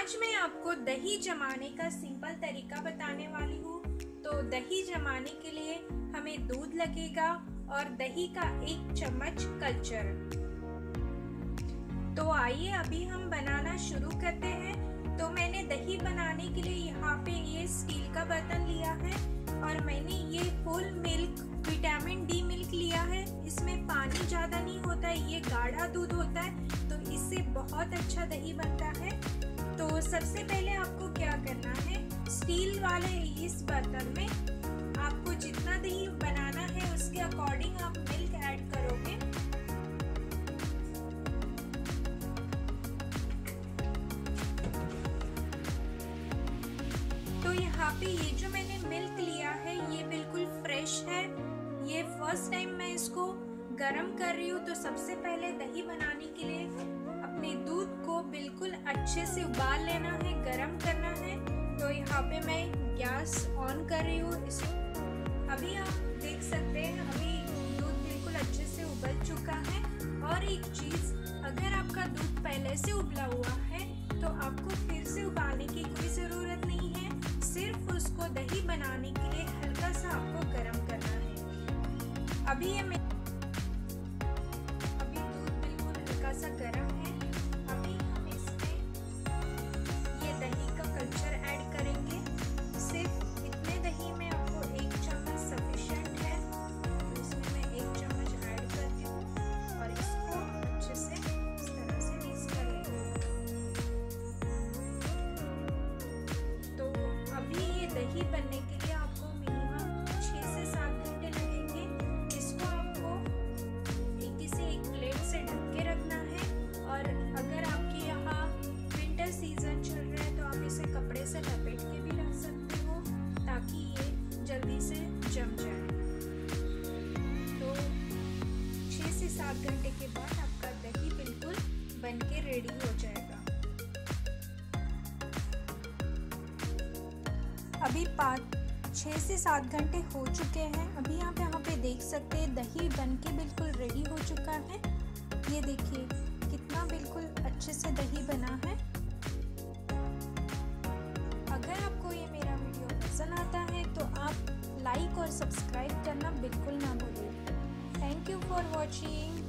आज मैं आपको दही जमाने का सिंपल तरीका बताने वाली हूँ। तो दही जमाने के लिए हमें दूध लगेगा और दही का 1 चम्मच कल्चर। तो आइए अभी हम बनाना शुरू करते हैं। तो मैंने दही बनाने के लिए यहाँ पे ये स्टील का बर्तन लिया है और मैंने ये full milk vitamin D milk लिया है। इसमें पानी ज़्यादा नहीं होता है, ये गाढ़ा दूध होता है, तो इससे बहुत अच्छा दही बनता है। तो सबसे पहले आपको क्या करना है, स्टील वाले इस बर्तन में आपको जितना दही बनाना है उसके अकॉर्डिंग आप मिल्क ऐड करोगे। तो यहाँ पे ये जो मैंने मिल्क लिया है ये बिल्कुल फ्रेश है। ये फर्स्ट टाइम मैं इसको गरम कर रही हूँ। तो सबसे पहले दही बनाने के लिए अपने दूध को बिल्कुल अच्छे से उबाल लेना है, गरम करना है। तो यहाँ पे मैं गैस ऑन कर रही हूँ। अभी आप देख सकते हैं अभी दूध बिल्कुल अच्छे से उबल चुका है। और एक चीज़, अगर आपका दूध पहले से उबला हुआ है तो आपको फिर से उबालने की कोई ज़रूरत नहीं है। सिर्फ उसको दही बनाने के लिए हल्का सा आपको गरम करना है। अभी दूध बिल्कुल हल्का सा गरम है। अभी हम इसमें ये दही का कल्चर ऐड करेंगे। सिर्फ इतने दही में आपको 1 चम्मच सफिशिएंट है। तो इसमें मैं 1 चम्मच ऐड करती हूँ और इसको अच्छे से इस तरह से मिक्स कर लेंगे। तो अभी ये दही बनने के लिए आपको मिनिमम 6 से 7 घंटे लगेंगे। इसको आपको किसी एक प्लेट से ढक के रखना है। और अगर आपके यहाँ विंटर सीजन चल रहा है तो आप इसे कपड़े से लपेट के भी रख सकते हो ताकि ये जल्दी से जम जाए। तो 6 से 7 घंटे के बाद आपका दही बिल्कुल बन के रेडी हो जाएगा। अभी 6 से 7 घंटे हो चुके हैं। अभी आप यहाँ पे देख सकते हैं दही बन के बिल्कुल रेडी हो चुका है। ये देखिए कितना बिल्कुल अच्छे से दही बना है। अगर आपको ये मेरा वीडियो पसंद आता है तो आप लाइक और सब्सक्राइब करना बिल्कुल ना भूलें। Thank you for watching.